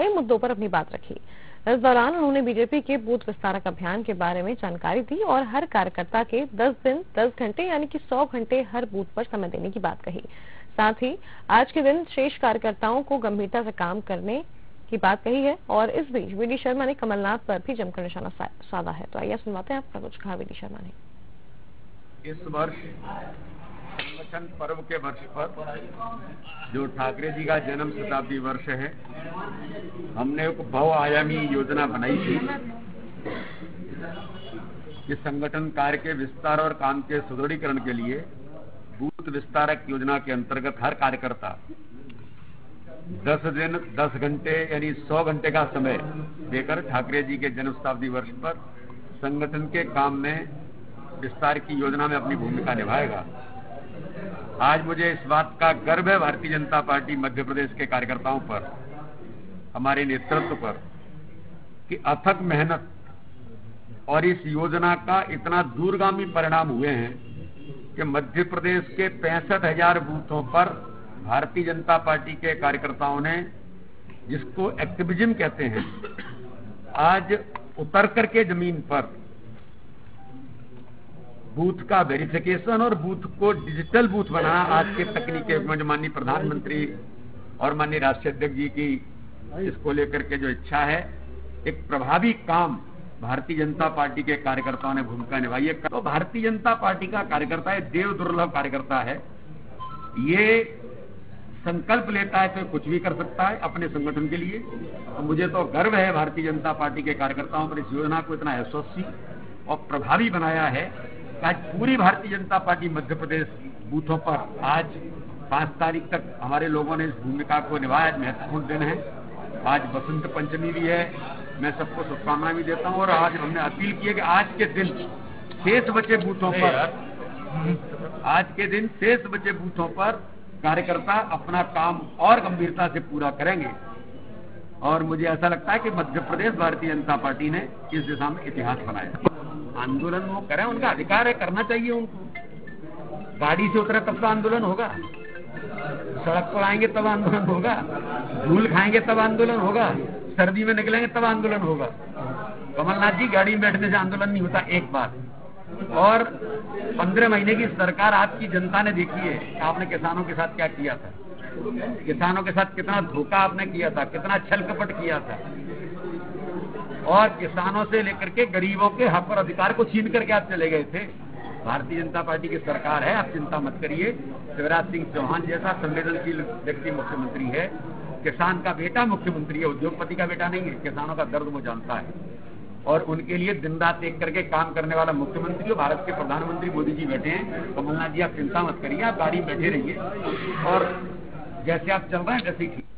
कई मुद्दों पर अपनी बात रखी। इस दौरान उन्होंने बीजेपी के बूथ विस्तारक अभियान के बारे में जानकारी दी और हर कार्यकर्ता के 10 दिन 10 घंटे यानी कि 100 घंटे हर बूथ पर समय देने की बात कही। साथ ही आज के दिन शेष कार्यकर्ताओं को गंभीरता से काम करने की बात कही है। और इस बीच वीडी शर्मा ने कमलनाथ पर भी जमकर निशाना साधा है। तो आइए सुनवाते हैं आपका कुछ कहा वीडी शर्मा ने। इस वर्ष संगठन पर्व के वर्ष पर जो ठाकरे जी का जन्म शताब्दी वर्ष है, हमने एक बहुआयामी योजना बनाई थी कि संगठन कार्य के विस्तार और काम के सुदृढ़ीकरण के लिए बूथ विस्तारक योजना के अंतर्गत हर कार्यकर्ता 10 दिन 10 घंटे यानी 100 घंटे का समय देकर ठाकरे जी के जन्म शताब्दी वर्ष पर संगठन के काम में विस्तार की योजना में अपनी भूमिका निभाएगा। आज मुझे इस बात का गर्व है भारतीय जनता पार्टी मध्य प्रदेश के कार्यकर्ताओं पर, हमारे नेतृत्व पर, कि अथक मेहनत और इस योजना का इतना दूरगामी परिणाम हुए हैं कि मध्य प्रदेश के 65,000 बूथों पर भारतीय जनता पार्टी के कार्यकर्ताओं ने, जिसको एक्टिविज्म कहते हैं, आज उतर करके जमीन पर बूथ का वेरिफिकेशन और बूथ को डिजिटल बूथ बनाना, आज के तकनीकी माननीय प्रधानमंत्री और माननीय राष्ट्रीय अध्यक्ष जी की इसको लेकर के जो इच्छा है, एक प्रभावी काम भारतीय जनता पार्टी के कार्यकर्ताओं ने भूमिका निभाई है। तो भारतीय जनता पार्टी का कार्यकर्ता है, देव दुर्लभ कार्यकर्ता है, ये संकल्प लेता है तो कुछ भी कर सकता है अपने संगठन के लिए। तो मुझे तो गर्व है भारतीय जनता पार्टी के कार्यकर्ताओं पर, इस योजना को इतना यशस्वी और प्रभावी बनाया है। आज पूरी भारतीय जनता पार्टी मध्य प्रदेश बूथों पर आज 5 तारीख तक हमारे लोगों ने इस भूमिका को निभाया। महत्वपूर्ण दिन है, आज बसंत पंचमी भी है, मैं सबको शुभकामनाएं भी देता हूं। और आज हमने अपील की है कि आज के दिन शेष बचे बूथों पर कार्यकर्ता अपना काम और गंभीरता से पूरा करेंगे। और मुझे ऐसा लगता है कि मध्य प्रदेश भारतीय जनता पार्टी ने इस दिशा में इतिहास बनाया। आंदोलन वो करें, उनका अधिकार है, करना चाहिए उनको। गाड़ी से उतरे तब तो आंदोलन होगा, सड़क पर आएंगे तब आंदोलन होगा, धूल खाएंगे तब आंदोलन होगा, सर्दी में निकलेंगे तब आंदोलन होगा। कमलनाथ जी, गाड़ी में बैठने से आंदोलन नहीं होता एक बार। और 15 महीने की सरकार आपकी जनता ने देखी है, आपने किसानों के साथ क्या किया था, किसानों के साथ कितना धोखा आपने किया था, कितना छल कपट किया था, और किसानों से लेकर के गरीबों के हक और अधिकार को छीन करके आप चले गए थे। भारतीय जनता पार्टी की सरकार है, आप चिंता मत करिए। शिवराज सिंह चौहान जैसा संवेदनशील व्यक्ति मुख्यमंत्री है, किसान का बेटा मुख्यमंत्री है, उद्योगपति का बेटा नहीं है। किसानों का दर्द वो जानता है और उनके लिए दिन रात एक करके काम करने वाला मुख्यमंत्री और भारत के प्रधानमंत्री मोदी जी बैठे हैं। कमलनाथ जी, आप चिंता मत करिए, आप गाड़ी में बैठे रहिए और जैसे आप चल रहे हैं वैसे ही ठीक।